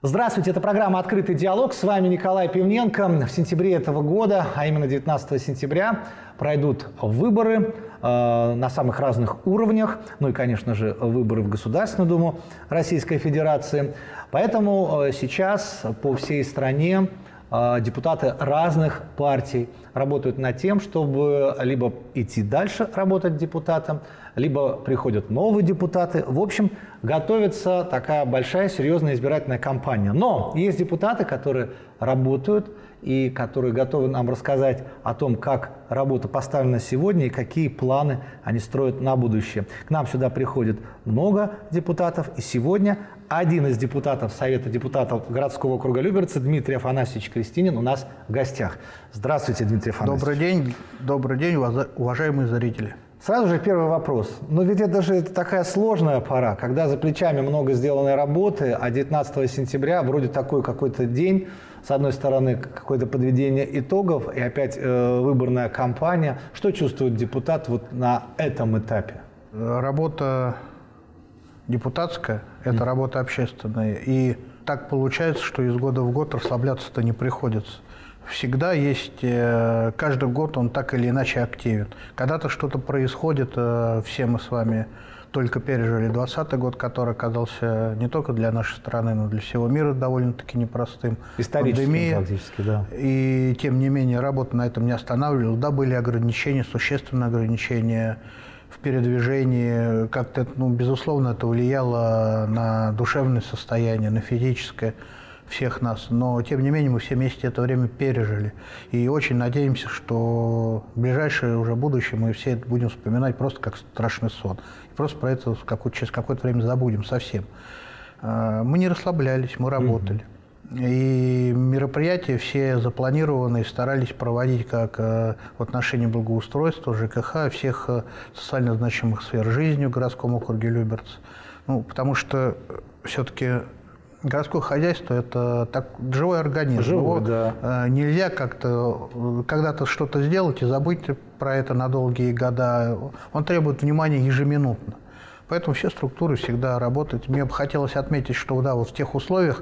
Здравствуйте, это программа «Открытый диалог». С вами Николай Пивненко. В сентябре этого года, а именно 19 сентября, пройдут выборы на самых разных уровнях. Ну и, конечно же, выборы в Государственную Думу Российской Федерации. Поэтому сейчас по всей стране депутаты разных партий работают над тем, чтобы либо идти дальше работать депутатом, либо приходят новые депутаты. В общем, готовится такая большая, серьезная избирательная кампания. Но есть депутаты, которые работают и которые готовы нам рассказать о том, как работа поставлена сегодня и какие планы они строят на будущее. К нам сюда приходит много депутатов, и сегодня один из депутатов Совета депутатов городского округа Люберцы, Дмитрий Афанасьевич Крестинин, у нас в гостях. Здравствуйте, Дмитрий Афанасьевич. Добрый день, уважаемые зрители. Сразу же первый вопрос. Но ведь это же такая сложная пора, когда за плечами много сделанной работы, а 19 сентября вроде такой какой-то день, с одной стороны какое-то подведение итогов и опять выборная кампания. Что чувствует депутат вот на этом этапе? Работа депутатская – это работа общественная. И так получается, что из года в год расслабляться-то не приходится. Всегда есть, каждый год он так или иначе активен. Когда-то что-то происходит, все мы с вами только пережили 2020 год, который оказался не только для нашей страны, но и для всего мира довольно-таки непростым. Историческим, пандемия, фактически, да. И тем не менее работа на этом не останавливалась. Да, были ограничения, существенные ограничения в передвижении. Как-то, безусловно, это влияло на душевное состояние, на физическое всех нас, но тем не менее мы все вместе это время пережили. И очень надеемся, что в ближайшее уже будущее мы все это будем вспоминать просто как страшный сон. И просто про это через какое-то время забудем совсем. Мы не расслаблялись, мы работали. И мероприятия все запланированные старались проводить как в отношении благоустройства, ЖКХ, всех социально значимых сфер жизни в городском округе Люберцы. Потому что все-таки городское хозяйство – это живой организм. Живой, да. Нельзя как-то когда-то что-то сделать и забыть про это на долгие года. Он требует внимания ежеминутно. Поэтому все структуры всегда работают. Мне бы хотелось отметить, что да, вот в тех условиях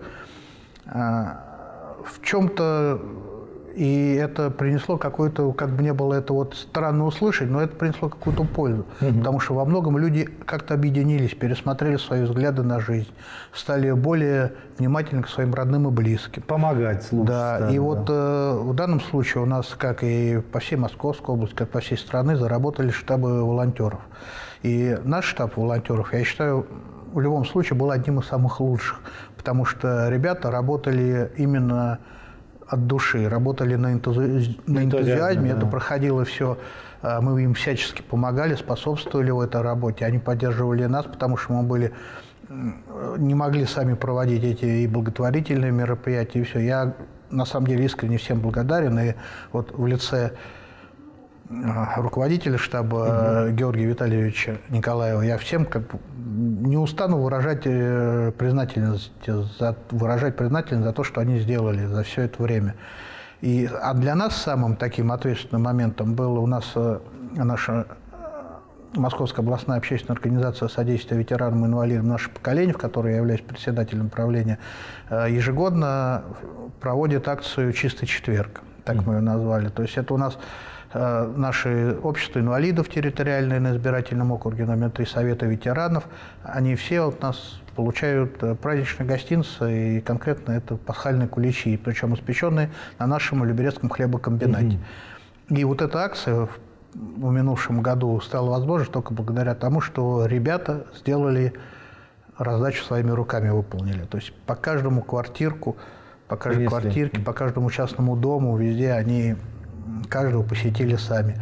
в чем-то и это принесло какую-то, как бы не было это вот странно услышать, но это принесло какую-то пользу. Потому что во многом люди как-то объединились, пересмотрели свои взгляды на жизнь, стали более внимательны к своим родным и близким. Помогать, слушать. Да, и вот в данном случае у нас, как и по всей Московской области, как по всей стране, заработали штабы волонтеров. И наш штаб волонтеров, я считаю, в любом случае был одним из самых лучших, потому что ребята работали именно от души, работали на энтузиазме, да. Это проходило все, мы им всячески помогали, способствовали в этой работе, они поддерживали нас, потому что мы не могли сами проводить эти и благотворительные мероприятия, и все. Я на самом деле искренне всем благодарен, и вот в лице руководителя штаба Георгия Витальевича Николаева я всем не устану выражать признательность за то, что они сделали за все это время. А для нас самым таким ответственным моментом было у нас наша Московская областная общественная организация содействия ветеранам и инвалидам «Наше поколение», в которой я являюсь председателем правления, ежегодно проводит акцию «Чистый четверг», так мы ее назвали. То есть это у нас наши общества инвалидов территориальные на избирательном округе номер 3 Совета ветеранов, они все от нас получают праздничные гостинцы, и конкретно это пасхальные куличи, причем испеченные на нашем люберецком хлебокомбинате. И вот эта акция в минувшем году стала возможной только благодаря тому, что ребята сделали раздачу своими руками, выполнили. То есть по каждому квартирку, по каждой квартирке, по каждому частному дому, везде они каждого посетили сами.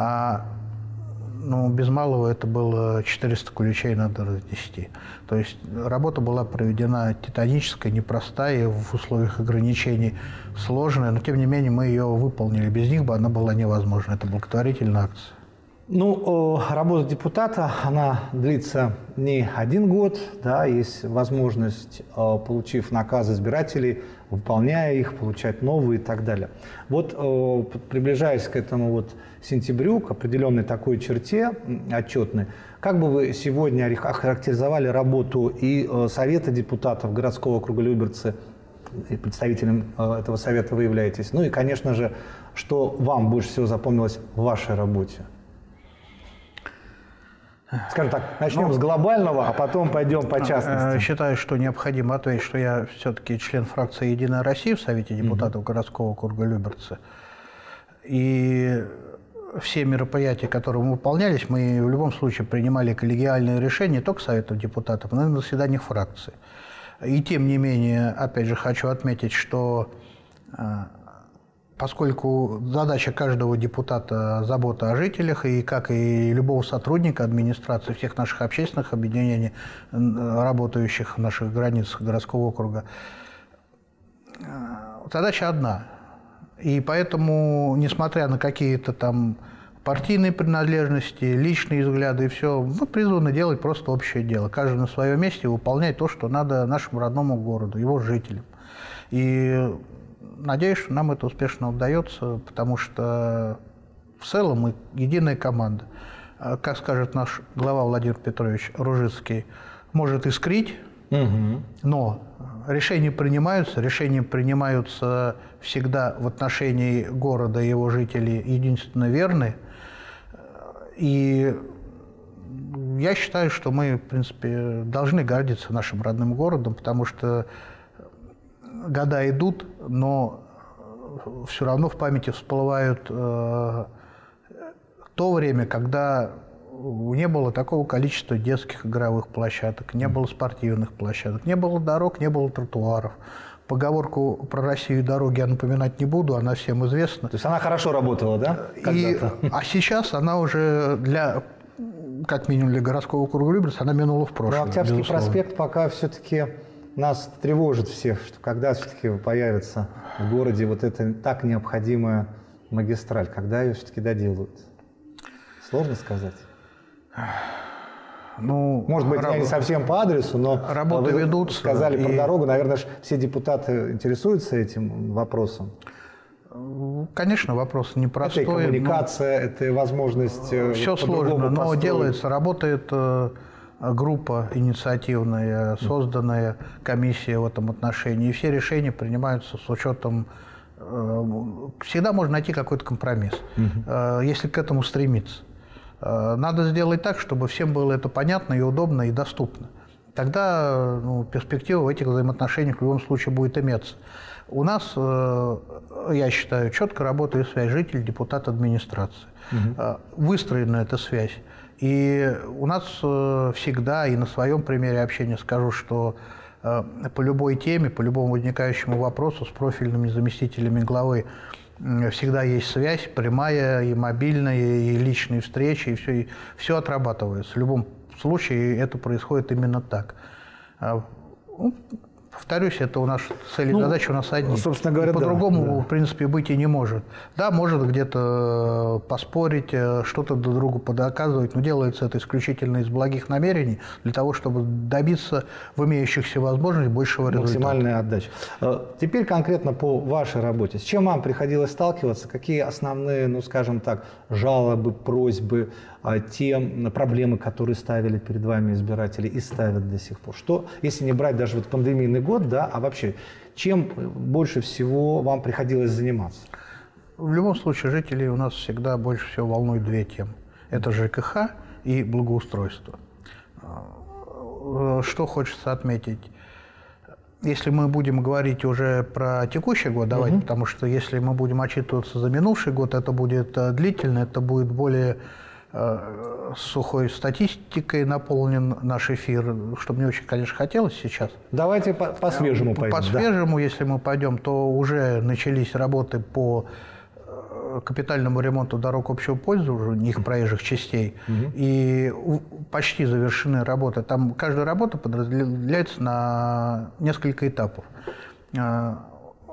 Без малого это было 400 куличей надо разнести. То есть работа была проведена титаническая, непростая, в условиях ограничений сложная, но тем не менее мы ее выполнили. Без них бы она была невозможна. Это благотворительная акция. Ну, работа депутата, она длится не 1 год, да, есть возможность, получив наказы избирателей, выполняя их, получать новые и так далее. Вот, приближаясь к этому вот сентябрю, к определенной такой черте отчетной, как бы вы сегодня охарактеризовали работу и Совета депутатов городского округа Люберцы, и представителем этого совета вы являетесь, ну и, конечно же, что вам больше всего запомнилось в вашей работе? Скажем так, начнем с глобального, а потом пойдем по частности. Считаю, что необходимо ответить, что я все-таки член фракции «Единая Россия» в Совете депутатов городского округа Люберцы. И все мероприятия, которые мы выполнялись, мы в любом случае принимали коллегиальные решения не только Советов депутатов, но и на заседаниях фракции. И тем не менее, опять же, хочу отметить, что поскольку задача каждого депутата – забота о жителях, и как и любого сотрудника администрации, всех наших общественных объединений, работающих в наших границах городского округа, задача одна. И поэтому, несмотря на какие-то там партийные принадлежности, личные взгляды и все, мы призваны делать просто общее дело. Каждый на своем месте выполнять то, что надо нашему родному городу, его жителям. И надеюсь, что нам это успешно удается, потому что в целом мы единая команда. Как скажет наш глава Владимир Петрович Ружицкий, может искрить, но решения принимаются всегда в отношении города и его жителей единственно верны. И я считаю, что мы, в принципе, должны гордиться нашим родным городом, потому что года идут, но все равно в памяти всплывают то время, когда не было такого количества детских игровых площадок, не было спортивных площадок, не было дорог, не было тротуаров. Поговорку про Россию и дороги я напоминать не буду, она всем известна. То есть она хорошо работала, да? А сейчас она уже как минимум для городского округа Люберцы, она минула в прошлое. Но Октябрьский проспект пока все-таки нас тревожит всех, что когда все-таки появится в городе вот эта так необходимая магистраль, когда ее все-таки доделают? Сложно сказать. Ну, может быть, я не совсем по адресу, но работы ведутся. Сказали про дорогу, наверное, все депутаты интересуются этим вопросом. Конечно, вопрос непростой. Это и коммуникация, это возможность. Все сложно, но делается, работает группа инициативная, созданная комиссия в этом отношении, и все решения принимаются с учетом. Всегда можно найти какой-то компромисс, если к этому стремиться. Надо сделать так, чтобы всем было это понятно и удобно и доступно. Тогда перспектива в этих взаимоотношениях в любом случае будет иметься. У нас, я считаю, четко работает связь житель, депутат, администрации. Выстроена эта связь. И у нас всегда, и на своем примере общения скажу, что по любой теме, по любому возникающему вопросу с профильными заместителями главы всегда есть связь, прямая и мобильная, и личные встречи, и все отрабатывается. В любом случае это происходит именно так. Повторюсь, это у нас цели и задачи у нас одни. Собственно говоря, по-другому, в принципе, быть и не может. Да, может где-то поспорить, что-то друг другу подоказывать, но делается это исключительно из благих намерений, для того, чтобы добиться в имеющихся возможностях большего результата. Максимальная отдача. Теперь конкретно по вашей работе. С чем вам приходилось сталкиваться? Какие основные, скажем так, жалобы, просьбы, те проблемы, которые ставили перед вами избиратели и ставят до сих пор? Что, если не брать даже пандемийный год, да, а вообще, чем больше всего вам приходилось заниматься? В любом случае, жителей у нас всегда больше всего волнуют две темы. Это ЖКХ и благоустройство. Что хочется отметить? Если мы будем говорить уже про текущий год, давайте, потому что если мы будем отчитываться за минувший год, это будет длительно, это будет более сухой статистикой наполнен наш эфир, что мне очень, конечно, хотелось сейчас. Давайте по-свежему пойдем. По-свежему, если мы пойдем, то уже начались работы по капитальному ремонту дорог общего пользования, их проезжих частей, и почти завершены работы. Там каждая работа подразделяется на несколько этапов.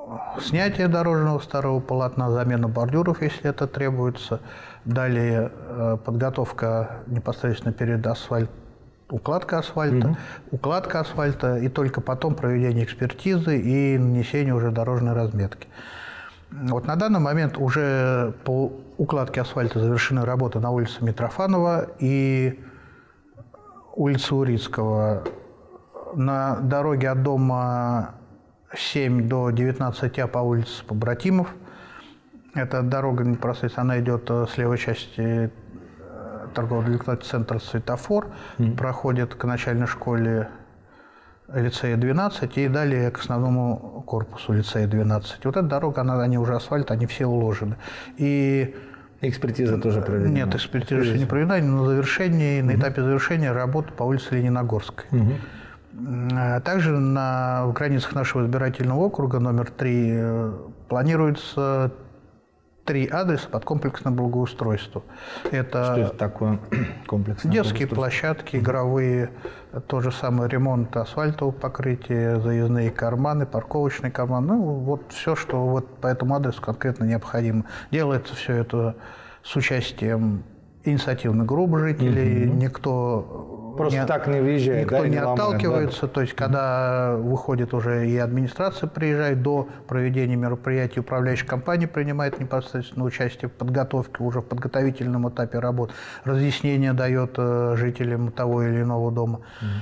снятие дорожного старого полотна, замена бордюров, если это требуется. Далее подготовка непосредственно перед укладка асфальта, и только потом проведение экспертизы и нанесение уже дорожной разметки. Вот на данный момент уже по укладке асфальта завершены работы на улице Митрофанова и улице Урицкого. На дороге от дома 7 до 19 по улице Побратимов. Эта дорога непосредственно, она идет с левой части торгово-развлекательного центра «Светофор», проходит к начальной школе лицея 12 и далее к основному корпусу лицея 12. Вот эта дорога, они уже асфальт, они все уложены. И экспертиза тоже проведена? Нет, экспертиза еще не проведена, но на этапе завершения работы по улице Лениногорской. Также в границах нашего избирательного округа номер 3 планируется 3 адреса под комплексное благоустройство. Что это такое комплексное детские площадки, игровые, то же самое ремонт асфальтового покрытия, заездные карманы, парковочные карманы. Ну, вот все, что вот по этому адресу конкретно необходимо. Делается все это с участием инициативных групп жителей. Никто просто так не въезжает, никто не отталкивается. Да? То есть, когда выходит уже и администрация приезжает, до проведения мероприятий управляющая компания принимает непосредственно участие в подготовке, уже в подготовительном этапе работ, разъяснения дает жителям того или иного дома.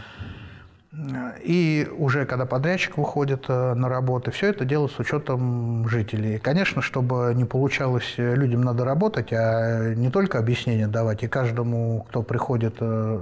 И уже когда подрядчик выходит на работы, все это делается с учетом жителей. Конечно, чтобы не получалось, людям надо работать, а не только объяснения давать. И каждому, кто приходит,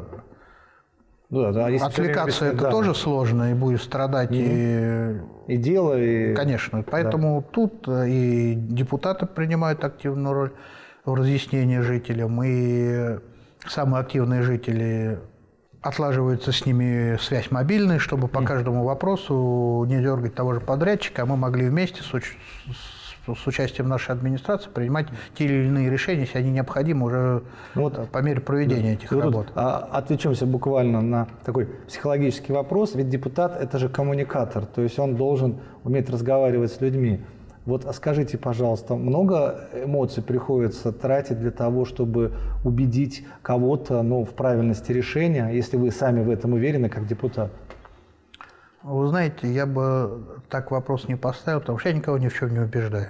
отвлекаться это тоже сложно, и будет страдать и дело, и... Конечно. Поэтому тут и депутаты принимают активную роль в разъяснении жителям, и самые активные жители... Отлаживается с ними связь мобильная, чтобы по каждому вопросу не дергать того же подрядчика, а мы могли вместе с участием нашей администрации принимать те или иные решения, если они необходимы уже по мере проведения этих работ. Отвлечемся буквально на такой психологический вопрос. Ведь депутат – это же коммуникатор, то есть он должен уметь разговаривать с людьми. Вот скажите, пожалуйста, много эмоций приходится тратить для того, чтобы убедить кого-то в правильности решения, если вы сами в этом уверены, как депутат? Вы знаете, я бы так вопрос не поставил, потому что я никого ни в чем не убеждаю.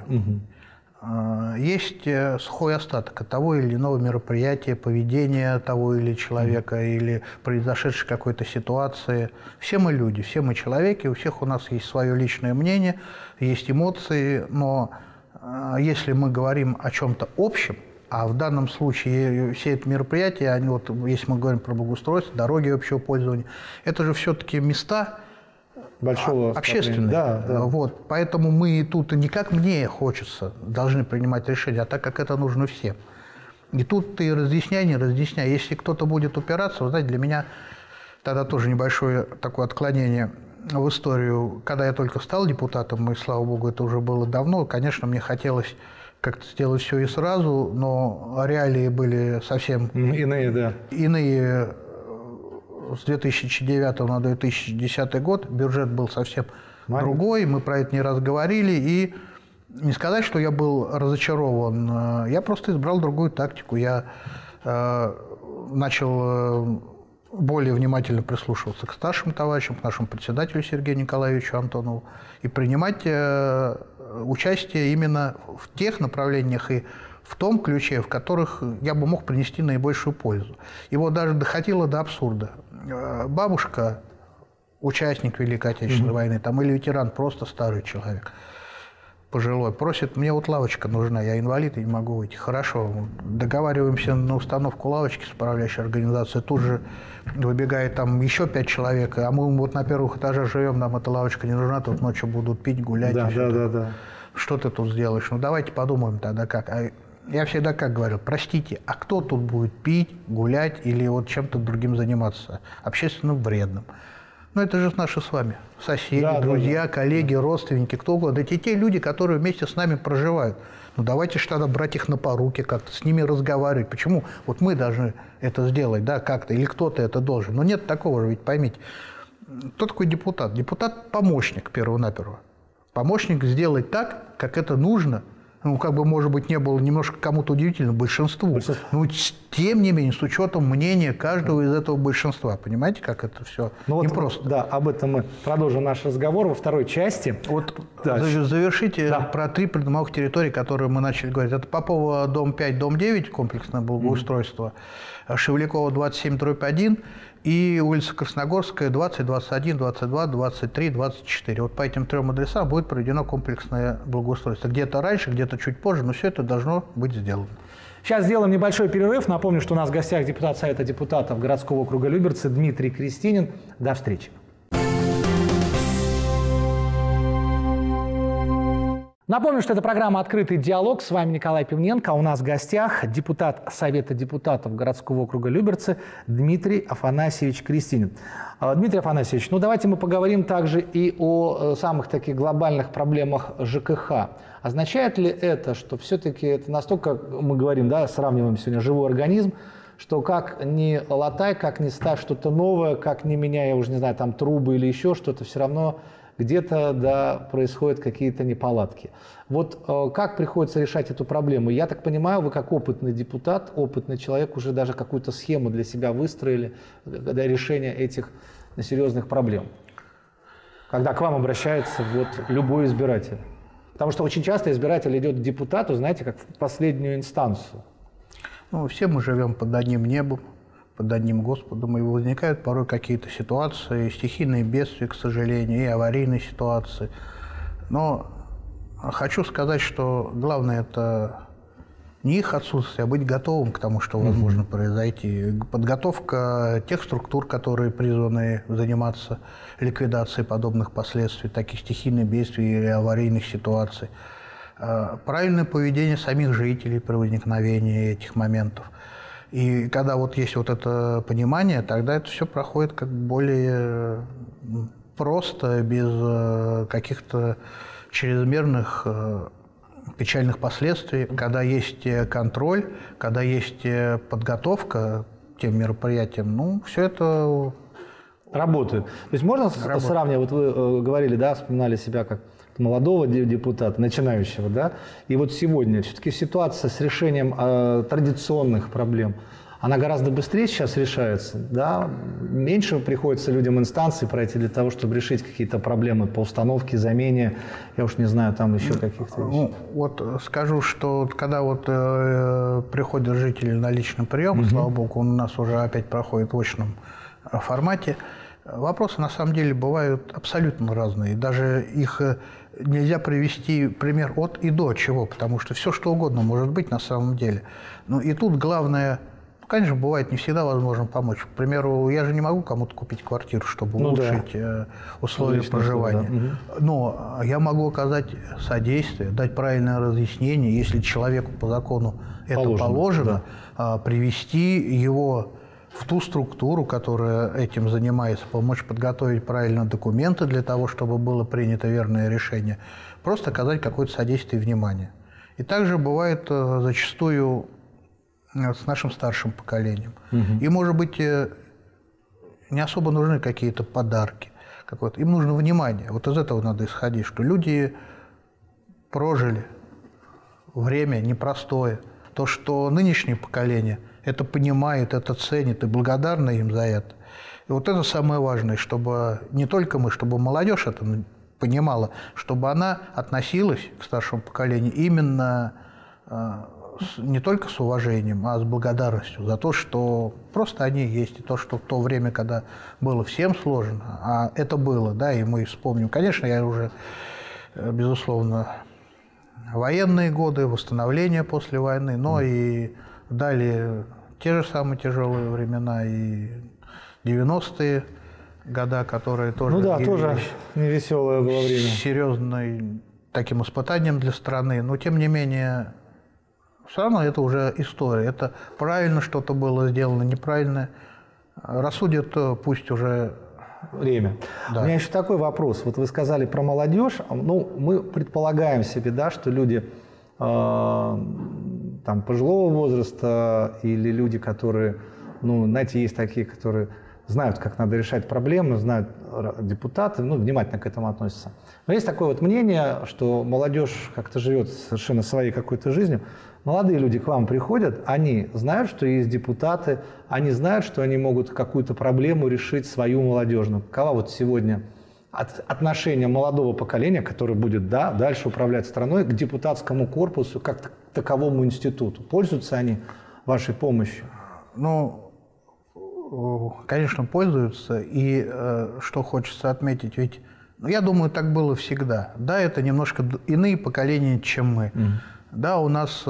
Есть сухой остаток от того или иного мероприятия, поведения того или человека, или произошедшей какой-то ситуации. Все мы люди, все мы человеки, у всех у нас есть свое личное мнение, есть эмоции, но если мы говорим о чем-то общем, а в данном случае все эти мероприятия, если мы говорим про благоустройство, дороги общего пользования, это же все-таки места общественные. Да. Вот. Поэтому мы тут не как мне хочется должны принимать решения, а так как это нужно всем. И тут ты разъясняй, не разъясняй. Если кто-то будет упираться, вы знаете, для меня тогда тоже небольшое такое отклонение в историю. Когда я только стал депутатом, и, слава богу, это уже было давно, конечно, мне хотелось как-то сделать все и сразу, но реалии были совсем иные. С 2009 на 2010 год бюджет был совсем другой, мы про это не раз говорили, и не сказать, что я был разочарован, я просто избрал другую тактику, я начал более внимательно прислушиваться к старшим товарищам, к нашему председателю Сергею Николаевичу Антонову и принимать участие именно в тех направлениях и в том ключе, в которых я бы мог принести наибольшую пользу. Его даже доходило до абсурда. Бабушка, участник Великой Отечественной войны, или ветеран, просто старый человек, пожилой, просит, мне лавочка нужна, я инвалид и не могу выйти. Хорошо, договариваемся на установку лавочки с управляющей организацией, тут же выбегает еще 5 человек, а мы на первых этажах живем, нам эта лавочка не нужна, тут ночью будут пить, гулять. Да. Что ты тут сделаешь? Давайте подумаем тогда как. Я всегда как говорил, простите, а кто тут будет пить, гулять или чем-то другим заниматься, общественным вредным? Это же наши с вами соседи, друзья, коллеги, родственники, кто угодно. Это те люди, которые вместе с нами проживают. Давайте же тогда брать их на поруки, как-то с ними разговаривать. Почему? Мы должны это сделать, как-то, или кто-то это должен. Но нет такого же, ведь поймите. Кто такой депутат? Депутат – помощник, перво-наперво. Помощник сделать так, как это нужно. Ну, как бы, может быть, не было немножко кому-то удивительно, большинству. Но, тем не менее, с учетом мнения каждого из этого большинства. Понимаете, как это все непросто? Да, об этом мы продолжим наш разговор во второй части. Вот завершите про 3 придомовых территории, которые мы начали говорить. Это Попова, дом 5, дом 9, комплексное благоустройство, Шевлякова, 27/1 и улица Красногорская, 20, 21, 22, 23, 24. Вот по этим 3 адресам будет проведено комплексное благоустройство. Где-то раньше, где-то чуть позже, но все это должно быть сделано. Сейчас сделаем небольшой перерыв. Напомню, что у нас в гостях депутат Совета депутатов городского округа Люберцы Дмитрий Крестинин. До встречи. Напомню, что это программа «Открытый диалог». С вами Николай Пивненко. У нас в гостях депутат Совета депутатов городского округа Люберцы Дмитрий Афанасьевич Крестинин. Дмитрий Афанасьевич, ну давайте мы поговорим также и о самых таких глобальных проблемах ЖКХ. Означает ли это, что все-таки это настолько, мы говорим, да, сравниваем сегодня живой организм, что как ни латай, как ни ставь что-то новое, как ни меняя, я уже не знаю, там трубы или еще что-то, все равно где-то, да, происходят какие-то неполадки. Вот как приходится решать эту проблему? Я так понимаю, вы как опытный депутат, опытный человек, уже даже какую-то схему для себя выстроили для решения этих серьезных проблем, когда к вам обращается вот любой избиратель. Потому что очень часто избиратель идет к депутату, знаете, как в последнюю инстанцию. Ну, все мы живем под одним небом, под одним Господом, и возникают порой какие-то ситуации, стихийные бедствия, к сожалению, и аварийные ситуации. Но хочу сказать, что главное – это не их отсутствие, а быть готовым к тому, что возможно произойти. Подготовка тех структур, которые призваны заниматься ликвидацией подобных последствий, таких стихийных бедствий или аварийных ситуаций. Правильное поведение самих жителей при возникновении этих моментов. И когда вот есть вот это понимание, тогда это все проходит как более просто, без каких-то чрезмерных печальных последствий, когда есть контроль, когда есть подготовка к тем мероприятиям, ну, все это работает. То есть можно сравнивать, вот вы говорили, да, вспоминали себя как молодого депутата, начинающего, да, и вот сегодня все-таки ситуация с решением традиционных проблем, она гораздо быстрее сейчас решается, да, меньше приходится людям инстанций пройти для того, чтобы решить какие-то проблемы по установке, замене, я уж не знаю, там еще каких-то вещей. Ну, вот скажу, что когда вот приходят жители на личный прием, слава богу, он у нас уже опять проходит в очном формате, вопросы на самом деле бывают абсолютно разные, даже их нельзя привести пример от и до чего, потому что все что угодно может быть на самом деле. Ну и тут главное, конечно, бывает не всегда возможно помочь. К примеру, я же не могу кому-то купить квартиру, чтобы улучшить условия проживания. Да. Но я могу оказать содействие, дать правильное разъяснение, если человеку по закону это положено, да. Привести его в ту структуру, которая этим занимается, помочь подготовить правильно документы для того, чтобы было принято верное решение, просто оказать какое-то содействие и внимание. И также бывает зачастую с нашим старшим поколением. И, может быть, не особо нужны какие-то подарки. Им нужно внимание. Вот из этого надо исходить, что люди прожили время непростое. То, что нынешнее поколение это понимает, это ценит и благодарны им за это. И вот это самое важное, чтобы не только мы, чтобы молодежь это понимала, чтобы она относилась к старшему поколению именно не только с уважением, а с благодарностью за то, что просто они есть, и то, что в то время, когда было всем сложно, а это было, да, и мы вспомним, конечно, я уже, безусловно, военные годы, восстановление после войны, но и далее те же самые тяжелые времена, и 90-е года, которые тоже, тоже невеселое было время. Серьезным таким испытанием для страны, но тем не менее, все равно это уже история. Это правильно что-то было сделано, неправильно. Рассудит пусть уже время. Да. У меня еще такой вопрос. Вот вы сказали про молодежь. Ну, мы предполагаем себе, да, что люди там, пожилого возраста или люди, которые, ну, знаете, есть такие, которые знают, как надо решать проблемы, знают депутаты, ну, внимательно к этому относятся. Но есть такое вот мнение, что молодежь как-то живет совершенно своей какой-то жизнью. Молодые люди к вам приходят, они знают, что есть депутаты, они знают, что они могут какую-то проблему решить свою молодежную. Какова вот сегодня отношение молодого поколения, которое будет дальше управлять страной, к депутатскому корпусу, как к таковому институту? Пользуются они вашей помощью? Ну, конечно, пользуются. И что хочется отметить, ведь, я думаю, так было всегда. Да, это немножко иные поколения, чем мы. Да, у нас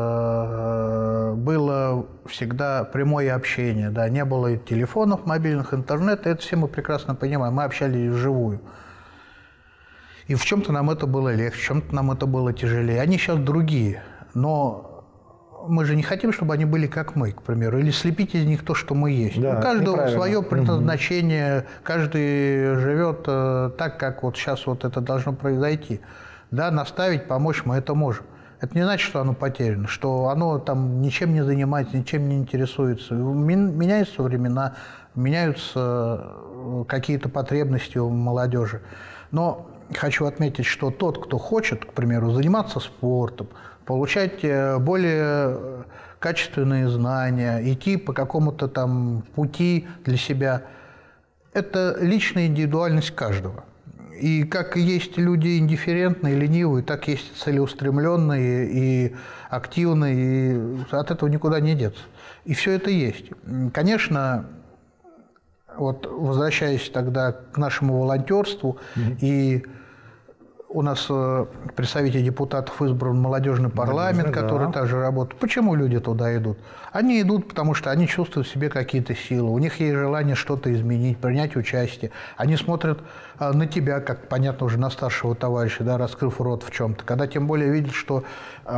было всегда прямое общение, да, не было и телефонов мобильных, интернета, это все мы прекрасно понимаем, мы общались вживую. И в чем-то нам это было легче, в чем-то нам это было тяжелее. Они сейчас другие, но мы же не хотим, чтобы они были как мы, к примеру, или слепить из них то, что мы есть. Да, у каждого свое предназначение, каждый живет так, как вот сейчас вот это должно произойти. Да, наставить, помочь мы это можем. Это не значит, что оно потеряно, что оно там ничем не занимается, ничем не интересуется. Меняются времена, меняются какие-то потребности у молодежи. Но хочу отметить, что тот, кто хочет, к примеру, заниматься спортом, получать более качественные знания, идти по какому-то там пути для себя, это личная индивидуальность каждого. И как есть люди индифферентные, ленивые, так есть целеустремленные и активные, и от этого никуда не деться. И все это есть. Конечно, вот возвращаясь тогда к нашему волонтерству, и у нас при Совете депутатов избран молодежный парламент, который также работает. Почему люди туда идут? Они идут, потому что они чувствуют в себе какие-то силы, у них есть желание что-то изменить, принять участие. Они смотрят на тебя, как, понятно, уже на старшего товарища, да, раскрыв рот в чем-то. Когда тем более видят, что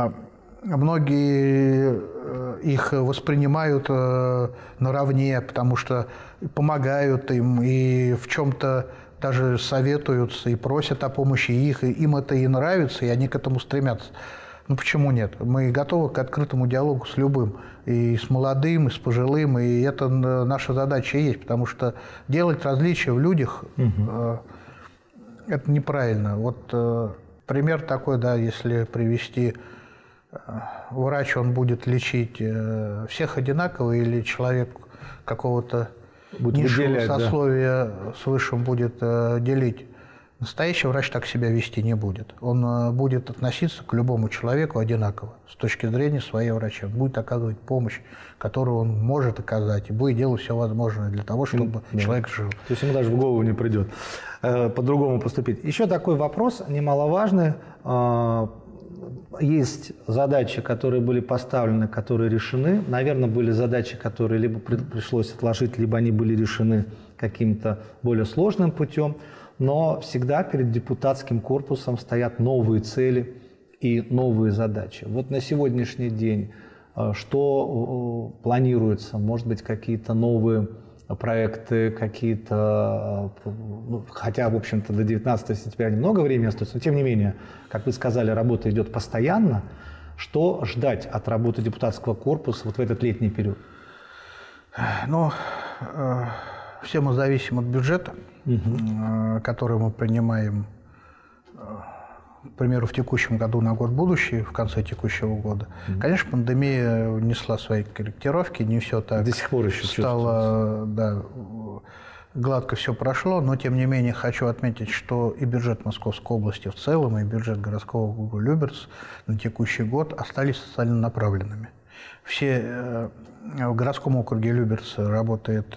многие их воспринимают наравне, потому что помогают им и в чем-то даже советуются и просят о помощи их, и им это и нравится, и они к этому стремятся. Ну почему нет? Мы готовы к открытому диалогу с любым, и с молодым, и с пожилым, и это наша задача и есть, потому что делать различия в людях это неправильно. Вот пример такой, да, если привести, врач, он будет лечить всех одинаково, или человек какого-то низшего сословия с высшим будет делить. Настоящий врач так себя вести не будет. Он будет относиться к любому человеку одинаково с точки зрения своей врача. Он будет оказывать помощь, которую он может оказать, и будет делать все возможное для того, чтобы человек жил. То есть ему даже в голову не придет по-другому поступить. Еще такой вопрос немаловажный. Есть задачи, которые были поставлены, которые решены. Наверное, были задачи, которые либо пришлось отложить, либо они были решены каким-то более сложным путем. Но всегда перед депутатским корпусом стоят новые цели и новые задачи. Вот на сегодняшний день что планируется? Может быть, какие-то новые проекты, какие-то, ну, хотя, в общем-то, до 19 сентября немного времени остается, но тем не менее, как вы сказали, работа идет постоянно. Что ждать от работы депутатского корпуса вот в этот летний период? Ну, все мы зависим от бюджета, который мы принимаем, к примеру, в текущем году на год будущий, в конце текущего года. Конечно, пандемия внесла свои корректировки, не все так до сих пор еще стало, да, гладко все прошло, но тем не менее хочу отметить, что и бюджет Московской области в целом, и бюджет городского округа Люберцы на текущий год остались социально направленными. Все в городском округе Люберцы работает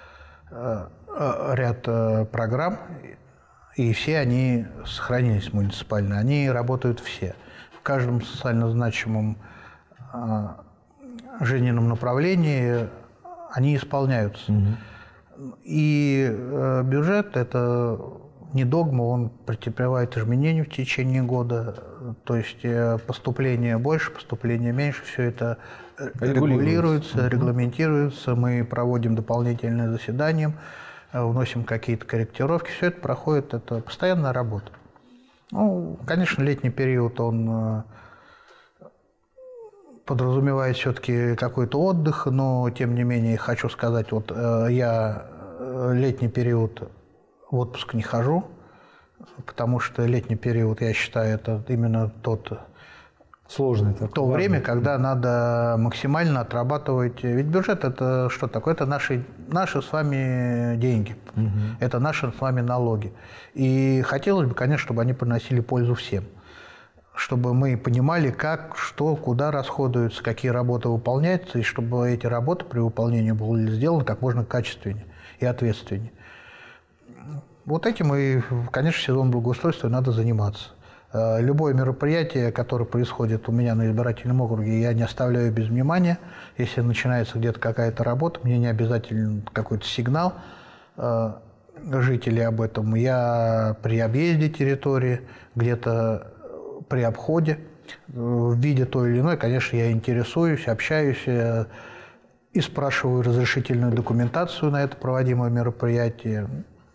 ряд программ, и все они сохранились муниципально, они работают все. В каждом социально значимом жизненном направлении они исполняются. И бюджет – это не догма, он претерпевает изменения в течение года. То есть поступление больше, поступление меньше, все это регулируется, регламентируется. Мы проводим дополнительные заседания, вносим какие-то корректировки. Все это проходит, это постоянная работа. Ну, конечно, летний период, он подразумевает все-таки какой-то отдых, но, тем не менее, хочу сказать, вот я летний период в отпуск не хожу, потому что летний период, я считаю, это именно Сложный то время, когда надо максимально отрабатывать. Ведь бюджет – это что такое? Это наши с вами деньги, это наши с вами налоги. И хотелось бы, конечно, чтобы они приносили пользу всем, чтобы мы понимали, как, что, куда расходуются, какие работы выполняются, и чтобы эти работы при выполнении были сделаны как можно качественнее и ответственнее. Вот этим и, конечно, в сезон благоустройства надо заниматься. Любое мероприятие, которое происходит у меня на избирательном округе, я не оставляю без внимания. Если начинается где-то какая-то работа, мне не обязательно какой-то сигнал жителей об этом. Я при объезде территории, где-то при обходе, в виде той или иной, конечно, я интересуюсь, общаюсь и спрашиваю разрешительную документацию на это проводимое мероприятие.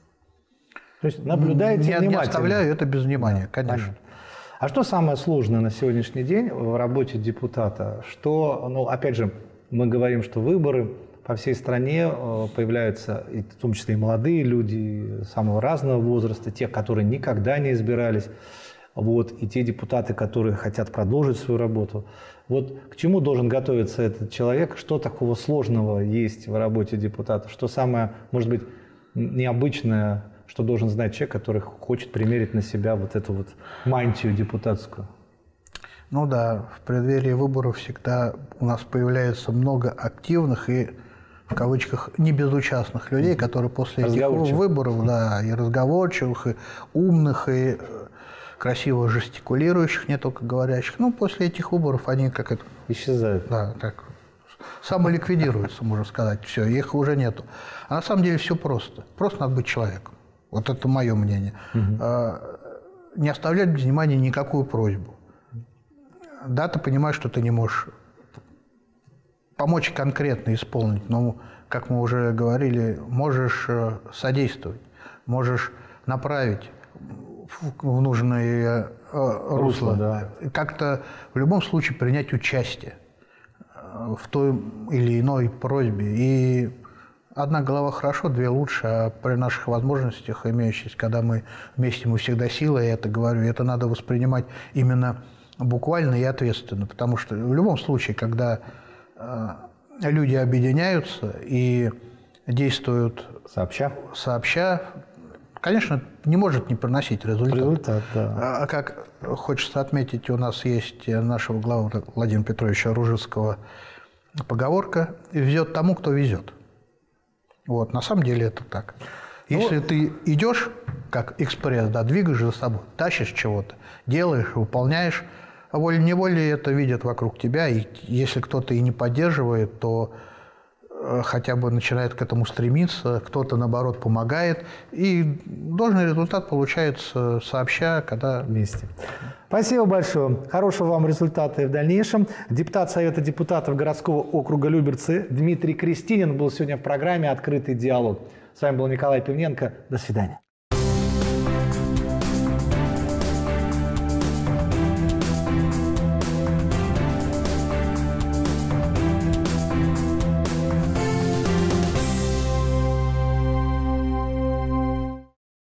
То есть наблюдаете внимательно. Не оставляю это без внимания, конечно. Понятно. А что самое сложное на сегодняшний день в работе депутата? Что, ну, опять же, мы говорим, что выборы по всей стране появляются, и в том числе и молодые люди самого разного возраста, те, которые никогда не избирались, вот, и те депутаты, которые хотят продолжить свою работу. Вот к чему должен готовиться этот человек? Что такого сложного есть в работе депутата? Что самое, может быть, необычное, что должен знать человек, который хочет примерить на себя вот эту вот мантию депутатскую? Ну да, в преддверии выборов всегда у нас появляется много активных и, в кавычках, небезучастных людей, которые после этих выборов, да, и разговорчивых, и умных, и красиво жестикулирующих, не только говорящих, ну, после этих выборов они как это... Исчезают. Да, так, самоликвидируются, можно сказать, все, их уже нету. А на самом деле все просто. Просто надо быть человеком. Вот это мое мнение. Не оставлять без внимания никакую просьбу. Да, ты понимаешь, что ты не можешь помочь конкретно исполнить, но, как мы уже говорили, можешь содействовать, можешь направить в нужное русло. Да. Как-то в любом случае принять участие в той или иной просьбе. И одна голова хорошо, две лучше, а при наших возможностях, имеющихся, когда мы вместе, мы всегда сила, я это говорю, это надо воспринимать именно буквально и ответственно, потому что в любом случае, когда люди объединяются и действуют сообща, конечно, не может не приносить результат. Да. А как хочется отметить, у нас есть нашего главы Владимира Петровича Ружицкого поговорка «везет тому, кто везет». Вот, на самом деле это так. Если ты идешь, как экспресс, да, двигаешь за собой, тащишь чего-то, делаешь, выполняешь, а волей-неволей это видят вокруг тебя, и если кто-то и не поддерживает, то хотя бы начинает к этому стремиться, кто-то, наоборот, помогает, и должный результат получается сообща, когда вместе. Спасибо большое. Хорошего вам результата и в дальнейшем. Депутат Совета депутатов городского округа Люберцы Дмитрий Крестинин был сегодня в программе «Открытый диалог». С вами был Николай Пивненко. До свидания.